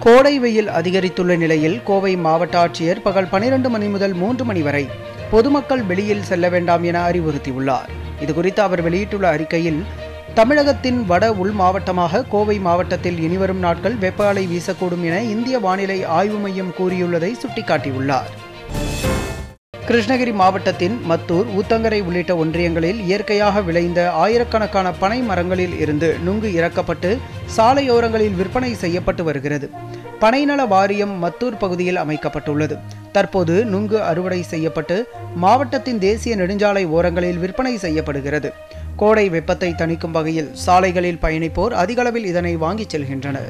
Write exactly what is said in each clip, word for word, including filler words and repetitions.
கோடை வெயில் அதிகரித்துள்ள நிலையில் கோவை மாவட்ட ஆட்சியர் பகல் பனிரெண்டு மணி முதல் மூன்று மணி வரை பொதுமக்கள் வெளியில் செல்ல வேண்டாம் என அறிவுறுத்தியுள்ளார். இதுகுறித்து அவர் வெளியிட்டுள்ள அறிக்கையில், தமிழகத்தின் வட உள் மாவட்டமாக கோவை மாவட்டத்தில் இனிவரும் நாட்கள் வெப்ப அலை வீசக்கூடும் என இந்திய வானிலை ஆய்வு மையம் கூறியுள்ளதை சுட்டிக்காட்டியுள்ளார். கிருஷ்ணகிரி மாவட்டத்தின் மத்தூர், ஊத்தங்கரை உள்ளிட்ட ஒன்றியங்களில் இயற்கையாக விளைந்த ஆயிரக்கணக்கான பனை மரங்களில் இருந்து நுங்கு இறக்கப்பட்டு சாலையோரங்களில் விற்பனை செய்யப்பட்டு வருகிறது. பனைநல வாரியம் மத்தூர் பகுதியில் அமைக்கப்பட்டுள்ளது. தற்போது நுங்கு அறுவடை செய்யப்பட்டு மாவட்டத்தின் தேசிய நெடுஞ்சாலை ஓரங்களில் விற்பனை செய்யப்படுகிறது. கோடை வெப்பத்தை தணிக்கும் வகையில் சாலைகளில் பயணிப்போர் அதிகளவில் இதனை வாங்கிச் செல்கின்றனர்.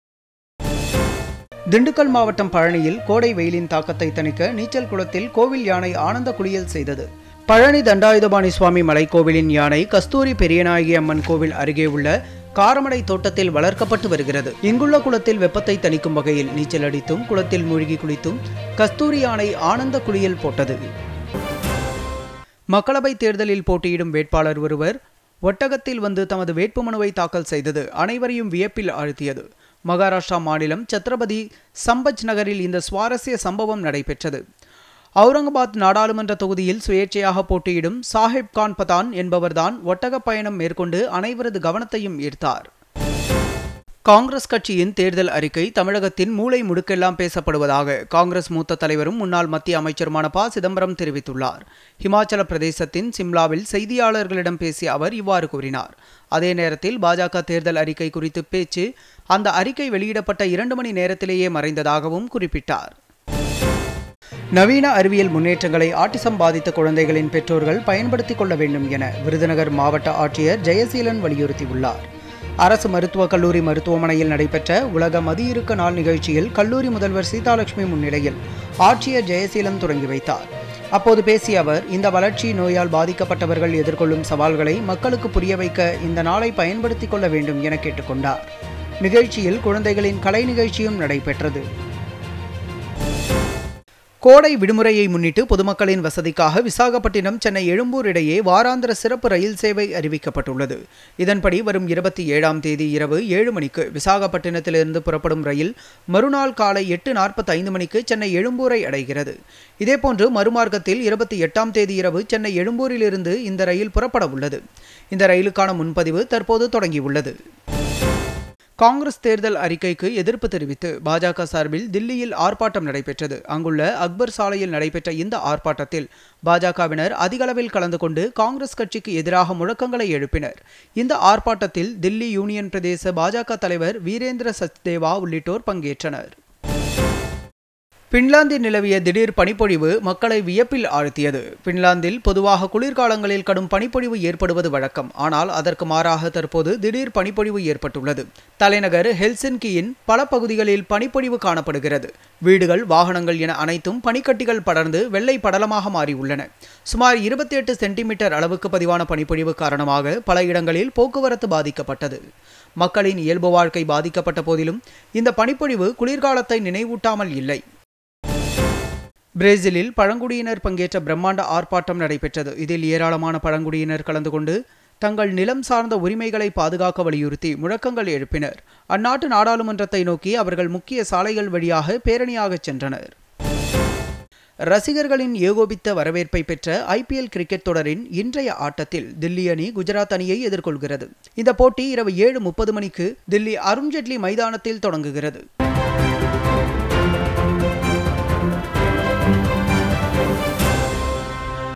திண்டுக்கல் மாவட்டம் பழனியில் கோடை வெயிலின் தாக்கத்தை தணிக்க நீச்சல் குளத்தில் கோவில் யானை ஆனந்த குளியல் செய்தது. பழனி தண்டாயுதபாணி சுவாமி மலைக்கோவிலின் யானை கஸ்தூரி பெரியநாயகி அம்மன் கோவில் அருகே உள்ள காரமடை தோட்டத்தில் வளர்க்கப்பட்டு வருகிறது. இங்குள்ள குளத்தில் வெப்பத்தை தணிக்கும் வகையில் நீச்சல் அடித்தும் குளத்தில் மூழ்கி குளித்தும் கஸ்தூரி யானை ஆனந்த குளியல் போட்டது. மக்களவைத் தேர்தலில் போட்டியிடும் வேட்பாளர் ஒருவர் ஒட்டகத்தில் வந்து தமது வேட்புமனுவை தாக்கல் செய்தது அனைவரையும் வியப்பில் ஆழ்த்தியது. மகாராஷ்டிரா மாநிலம் சத்ரபதி சம்பஜ் நகரில் இந்த சுவாரஸ்ய சம்பவம் நடைபெற்றது. அவுரங்காபாத் நாடாளுமன்ற தொகுதியில் சுயேட்சையாக போட்டியிடும் சாஹிப் கான் பதான் என்பவர்தான் ஒட்டக பயணம் மேற்கொண்டு அனைவரது கவனத்தையும் ஈர்த்தார். காங்கிரஸ் கட்சியின் தேர்தல் அறிக்கை தமிழகத்தின் மூலை முடுக்கெல்லாம் பேசப்படுவதாக காங்கிரஸ் மூத்த தலைவரும் முன்னாள் மத்திய அமைச்சருமான ப சிதம்பரம் தெரிவித்துள்ளார். ஹிமாச்சல பிரதேசத்தின் சிம்லாவில் செய்தியாளர்களிடம் பேசிய அவர் இவ்வாறு கூறினார். அதே நேரத்தில் பாஜக தேர்தல் அறிக்கை குறித்து பேச்சு அந்த அறிக்கை வெளியிடப்பட்ட இரண்டு மணி நேரத்திலேயே மறைந்ததாகவும் குறிப்பிட்டார். நவீன அறிவியல் முன்னேற்றங்களை ஆட்டிசம் பாதித்த குழந்தைகளின் பெற்றோர்கள் பயன்படுத்திக் கொள்ள வேண்டும் என விருதுநகர் மாவட்ட ஆட்சியர் ஜெயசீலன் வலியுறுத்தியுள்ளார். அரசு மருத்துவக் கல்லூரி மருத்துவமனையில் நடைபெற்ற உலக மதியிறுக்க நாள் நிகழ்ச்சியில் கல்லூரி முதல்வர் சீதாலட்சுமி முன்னிலையில் ஆட்சியர் ஜெயசீலன் தொடங்கி வைத்தார். அப்போது பேசிய அவர், இந்த வளர்ச்சி நோயால் பாதிக்கப்பட்டவர்கள் எதிர்கொள்ளும் சவால்களை மக்களுக்கு புரிய வைக்க இந்த நாளை பயன்படுத்திக் கொள்ள வேண்டும் என கேட்டுக்கொண்டார். நிகழ்ச்சியில் குழந்தைகளின் கலை நிகழ்ச்சியும் நடைபெற்றது. கோடை விடுமுறையை முன்னிட்டு பொதுமக்களின் வசதிக்காக விசாகப்பட்டினம் சென்னை எழும்பூர் இடையே வாராந்திர சிறப்பு ரயில் சேவை அறிவிக்கப்பட்டுள்ளது. இதன்படி வரும் இருபத்தி ஏழாம் தேதி இரவு ஏழு மணிக்கு விசாகப்பட்டினத்திலிருந்து புறப்படும் ரயில் மறுநாள் காலை எட்டு நாற்பத்தி ஐந்து மணிக்கு சென்னை எழும்பூரை அடைகிறது. இதேபோன்று மறுமார்க்கத்தில் இருபத்தி எட்டாம் தேதி இரவு சென்னை எழும்பூரிலிருந்து இந்த ரயில் புறப்பட உள்ளது. இந்த ரயிலுக்கான முன்பதிவு தற்போது தொடங்கியுள்ளது. காங்கிரஸ் தேர்தல் அறிக்கைக்கு எதிர்ப்பு தெரிவித்து பாஜக சார்பில் தில்லியில் ஆர்ப்பாட்டம் நடைபெற்றது. அங்குள்ள அக்பர் சாலையில் நடைபெற்ற இந்த ஆர்ப்பாட்டத்தில் பாஜகவினர் அதிகளவில் கலந்து கொண்டு காங்கிரஸ் கட்சிக்கு எதிராக முழக்கங்களை எழுப்பினர். இந்த ஆர்ப்பாட்டத்தில் தில்லி யூனியன் பிரதேச பாஜக தலைவர் வீரேந்திர சச்தேவா உள்ளிட்டோர் பங்கேற்றனர். பின்லாந்தில் நிலவிய திடீர் பனிப்பொழிவு மக்களை வியப்பில் ஆழ்த்தியது. பின்லாந்தில் பொதுவாக குளிர்காலங்களில் கடும் பனிப்பொழிவு ஏற்படுவது வழக்கம். ஆனால் அதற்கு மாறாக தற்போது திடீர் பனிப்பொழிவு ஏற்பட்டுள்ளது. தலைநகர் ஹெல்சின்கியின் பல பகுதிகளில் பனிப்பொழிவு காணப்படுகிறது. வீடுகள், வாகனங்கள் என அனைத்தும் பனிக்கட்டிகள் படர்ந்து வெள்ளை படலமாக மாறியுள்ளன. சுமார் இருபத்தி எட்டு சென்டிமீட்டர் அளவுக்கு பதிவான பனிப்பொழிவு காரணமாக பல இடங்களில் போக்குவரத்து பாதிக்கப்பட்டது. மக்களின் இயல்பு வாழ்க்கை பாதிக்கப்பட்ட போதிலும் இந்த பனிப்பொழிவு குளிர்காலத்தை நினைவூட்டாமல் இல்லை. பிரேசிலில் பழங்குடியினர் பங்கேற்ற பிரம்மாண்ட ஆர்ப்பாட்டம் நடைபெற்றது. இதில் ஏராளமான பழங்குடியினர் கலந்து கொண்டு தங்கள் நிலம் சார்ந்த உரிமைகளை பாதுகாக்க வலியுறுத்தி முழக்கங்கள் எழுப்பினர். அந்நாட்டு நாடாளுமன்றத்தை நோக்கி அவர்கள் முக்கிய சாலைகள் வழியாக பேரணியாக சென்றனர். ரசிகர்களின் ஏகோபித்த வரவேற்பை பெற்ற ஐபிஎல் கிரிக்கெட் தொடரின் இன்றைய ஆட்டத்தில் தில்லி அணி குஜராத் அணியை எதிர்கொள்கிறது. இந்த போட்டி இரவு ஏழு முப்பது மணிக்கு தில்லி அருண்ஜேட்லி மைதானத்தில் தொடங்குகிறது.